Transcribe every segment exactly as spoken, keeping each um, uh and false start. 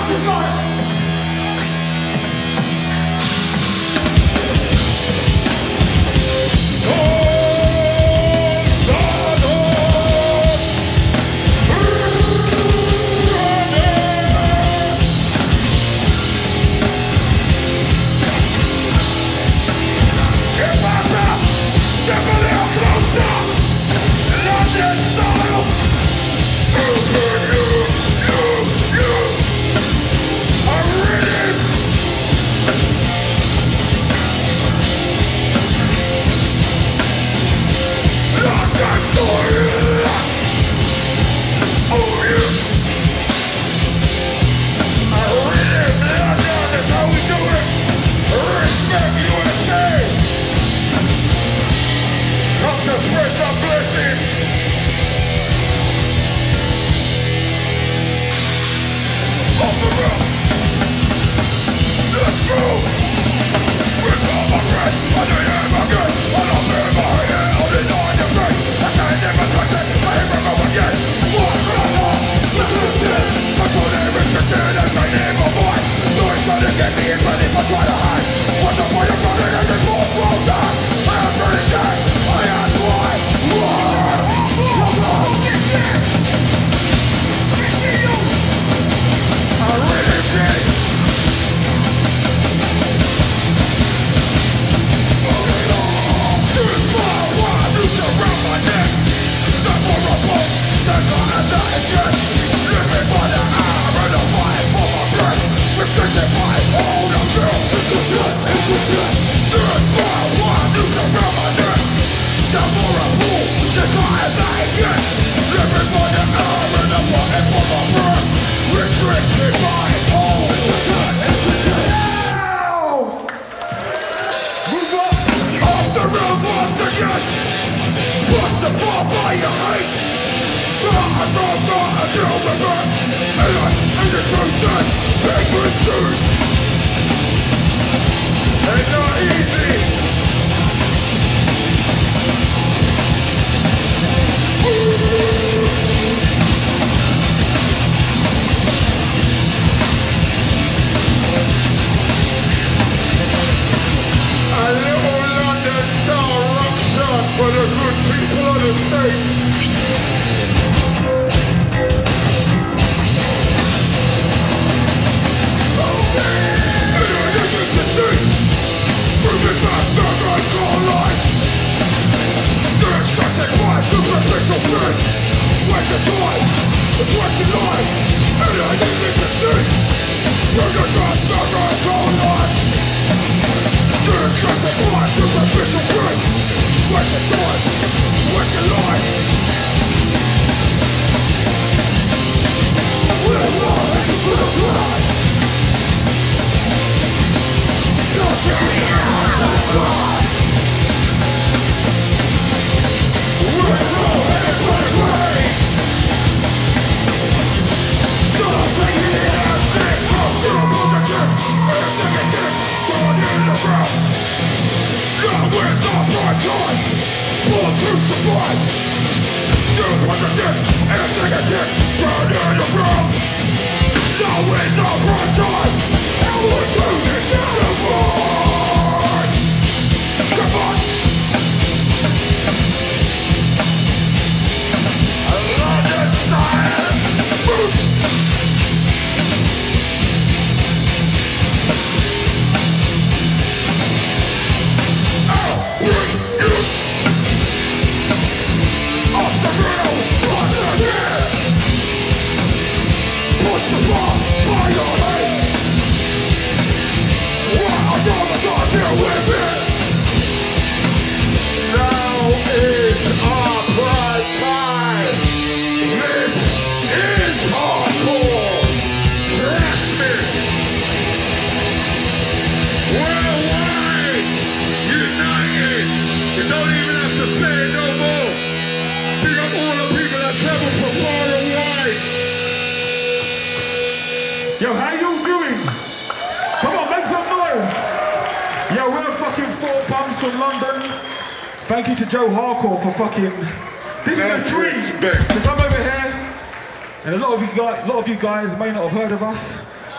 Thank you to Joe Hardcore for fucking. This is a dream to come over here, and a lot of you guys, a lot of you guys may not have heard of us.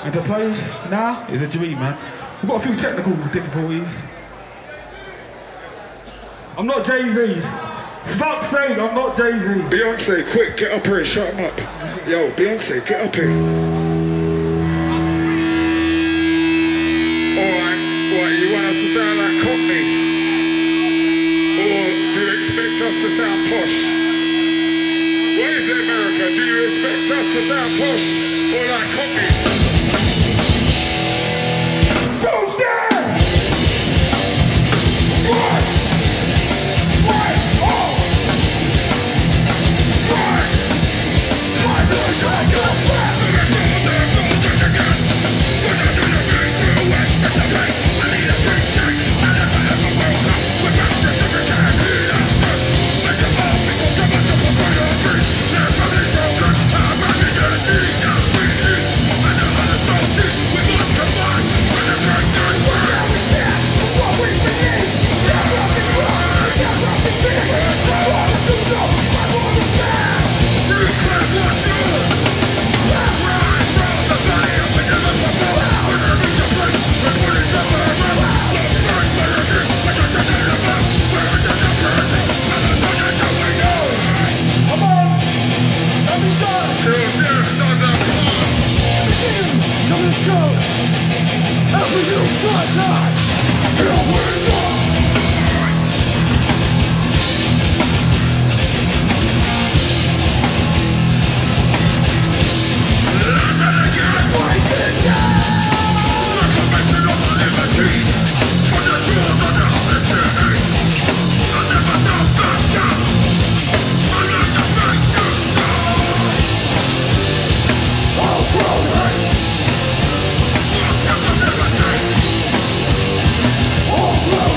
And to play now is a dream, man. We've got a few technical difficulties. I'm not Jay-Z. Fuck's sake, I'm not Jay-Z. Beyonce, quick, get up here and shut him up. Yo, Beyonce, get up here. Alright, what, you want us to sound like Cockneys? Or do you expect us to sound posh? What is it, America? Do you expect us to sound posh or like Cockneys? Who's there? What? What? Oh! What? What do you take your breath? Oh,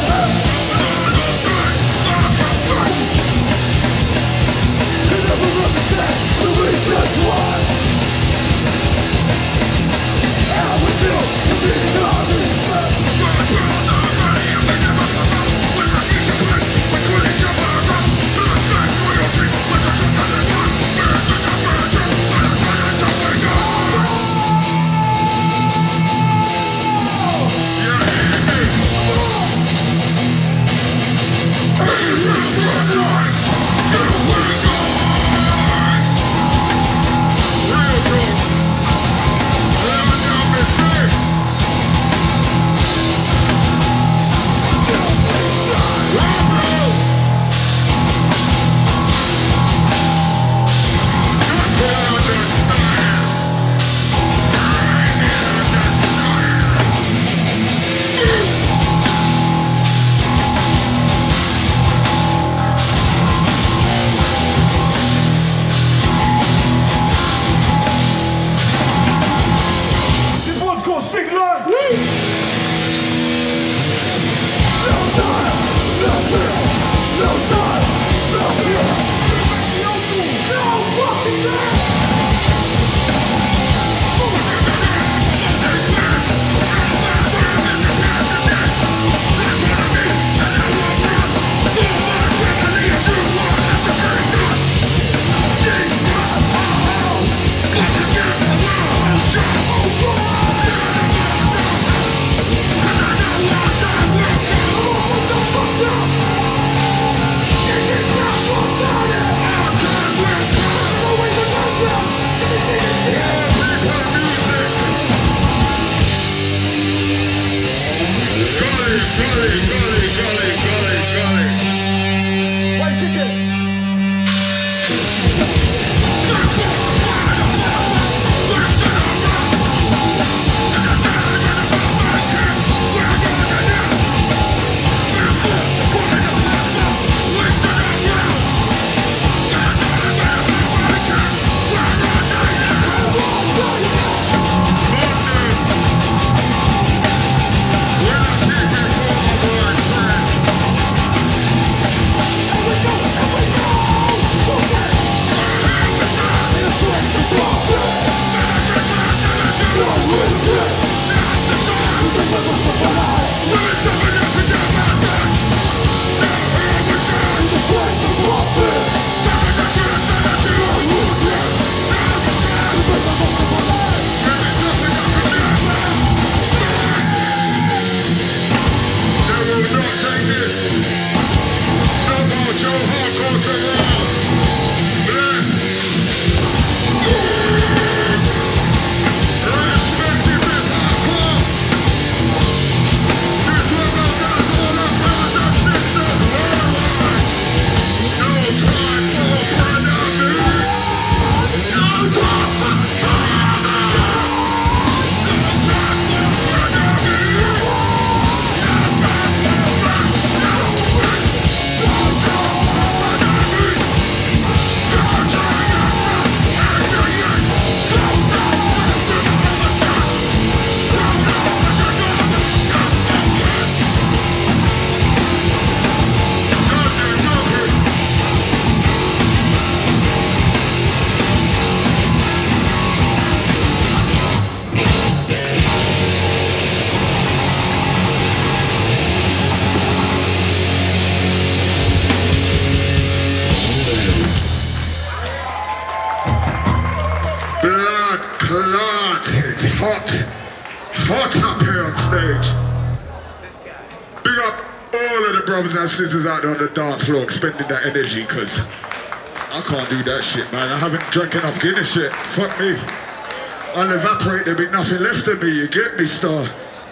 clot. It's hot. Hot up here on stage. Big up all of the brothers and sisters out there on the dance floor expending that energy, because I can't do that shit, man. I haven't drank enough Guinness shit. Fuck me. I'll evaporate, there'll be nothing left of me, you get me, star?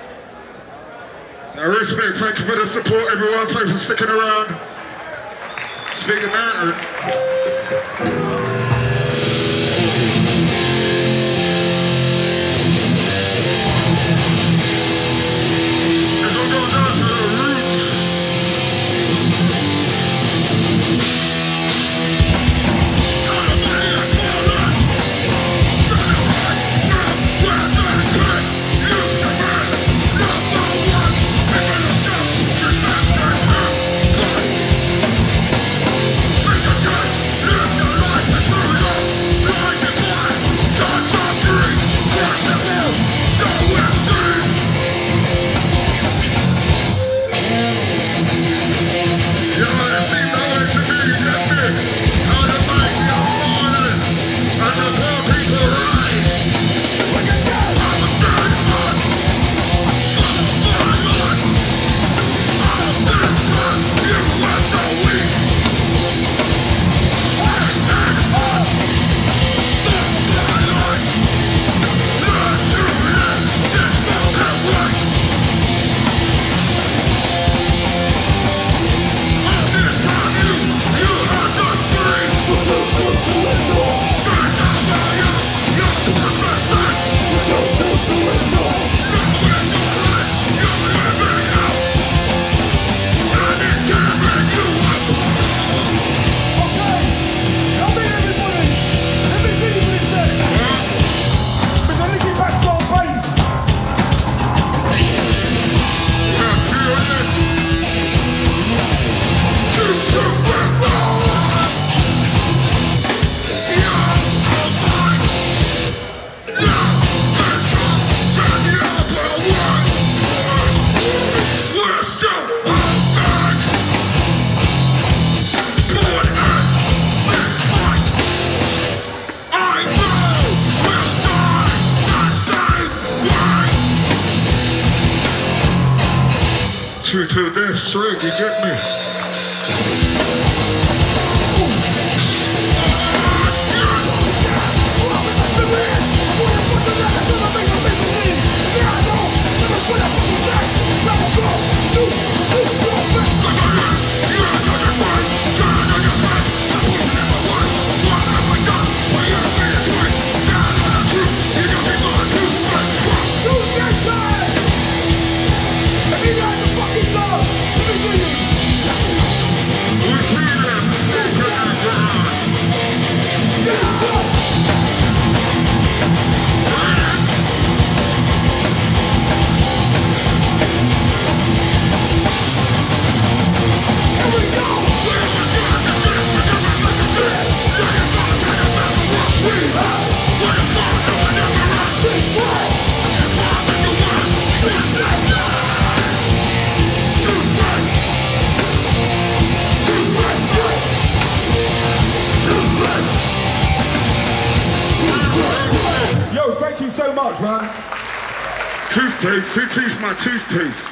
So respect, thank you for the support, everyone. Thanks for sticking around. Speak of that. True to death, straight, you get me? Much, man. Toothpaste, two teeth, my toothpaste.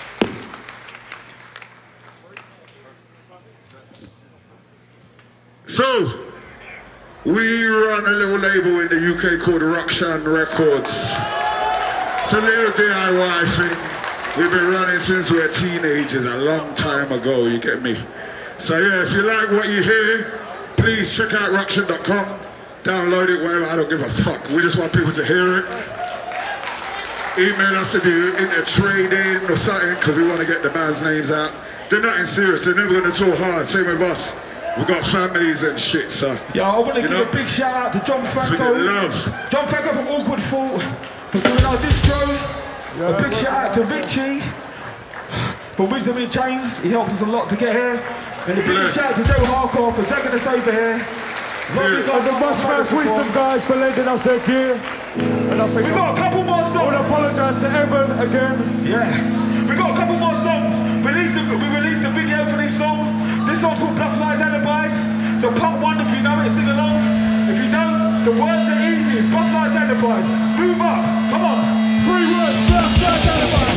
So, we run a little label in the U K called Rukshan Records. It's a little D I Y thing. We've been running since we were teenagers, a long time ago, you get me? So yeah, if you like what you hear, please check out rukshan dot com. Download it, whatever, I don't give a fuck. We just want people to hear it. Email us if you're into trading or something, because we want to get the band's names out. They're nothing serious, they're never going to talk hard, same with us. We've got families and shit, so. Yo, I want to give know? a big shout out to John Franco. Love. John Franco from Awkward Thought for doing our distro. Yeah, a big shout out to Vichy for Wisdom in Chains. He helped us a lot to get here. And a big Bless. shout out to Joe Hardcore for dragging us over here. And the much man Wisdom guys for lending us their gear. And I think we got a couple more songs. I want to apologise to Evan again. Yeah. We got a couple more songs. Released the, we released the video for this song. This song's called Bluff Lies Alibis. So pump one if you know it, sing along. If you don't, the words are easy. Bridges, Boss Lights Enterprise. Move up, come on. Three words, Boss Lights Enterprise.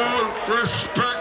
All respect.